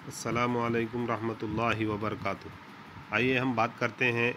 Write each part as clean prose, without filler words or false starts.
अस्सलामु अलैकुम रहमतुल्लाहि व बरकातुहू। आइए हम बात करते हैं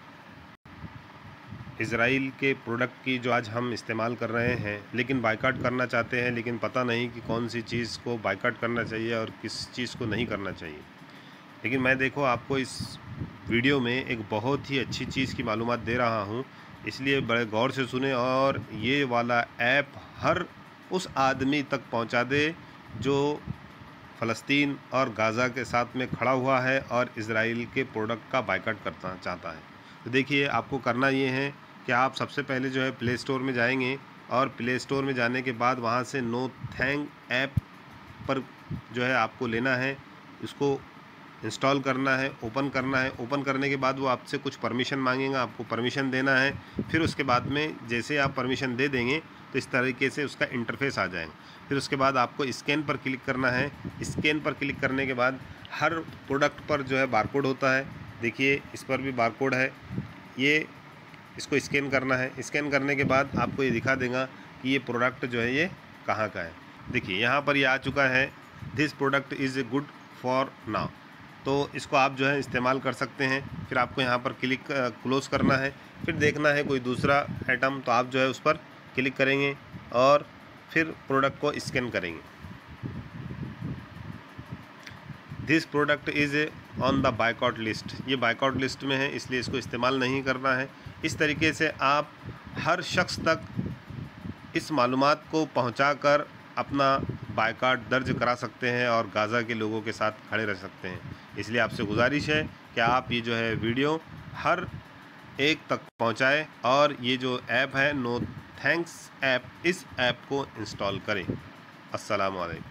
इज़राइल के प्रोडक्ट की जो आज हम इस्तेमाल कर रहे हैं, लेकिन बायकॉट करना चाहते हैं, लेकिन पता नहीं कि कौन सी चीज़ को बायकॉट करना चाहिए और किस चीज़ को नहीं करना चाहिए। लेकिन मैं देखो आपको इस वीडियो में एक बहुत ही अच्छी चीज़ की मालूमात दे रहा हूँ, इसलिए बड़े गौर से सुने और ये वाला ऐप हर उस आदमी तक पहुँचा दे जो फ़लस्तीन और गाज़ा के साथ में खड़ा हुआ है और इज़राइल के प्रोडक्ट का बायकॉट करना चाहता है। तो देखिए आपको करना ये है कि आप सबसे पहले जो है प्ले स्टोर में जाएंगे और प्ले स्टोर में जाने के बाद वहाँ से नो थैंक ऐप पर जो है आपको लेना है, इसको इंस्टॉल करना है, ओपन करना है। ओपन करने के बाद वो आपसे कुछ परमिशन मांगेगा, आपको परमिशन देना है। फिर उसके बाद में जैसे आप परमिशन दे देंगे तो इस तरीके से उसका इंटरफेस आ जाएगा। फिर उसके बाद आपको स्कैन पर क्लिक करना है। स्कैन पर क्लिक करने के बाद हर प्रोडक्ट पर जो है बारकोड होता है। देखिए इस पर भी बारकोड है, ये इसको स्कैन करना है। स्कैन करने के बाद आपको ये दिखा देगा कि ये प्रोडक्ट जो है ये कहाँ का है। देखिए यहाँ पर ये आ चुका है, this product is good for now. तो इसको आप जो है इस्तेमाल कर सकते हैं। फिर आपको यहाँ पर क्लिक क्लोज़ करना है। फिर देखना है कोई दूसरा आइटम, तो आप जो है उस पर क्लिक करेंगे और फिर प्रोडक्ट को स्कैन करेंगे। This product is on the boycott list, ये बायकॉट लिस्ट में है इसलिए इसको इस्तेमाल नहीं करना है। इस तरीके से आप हर शख्स तक इस मालूमात को पहुंचाकर अपना बायकॉट दर्ज करा सकते हैं और गाज़ा के लोगों के साथ खड़े रह सकते हैं। इसलिए आपसे गुजारिश है कि आप ये जो है वीडियो हर एक तक पहुंचाएं और ये जो ऐप है नो थैंक्स ऐप, इस ऐप को इंस्टॉल करें। अस्सलामु अलैकुम।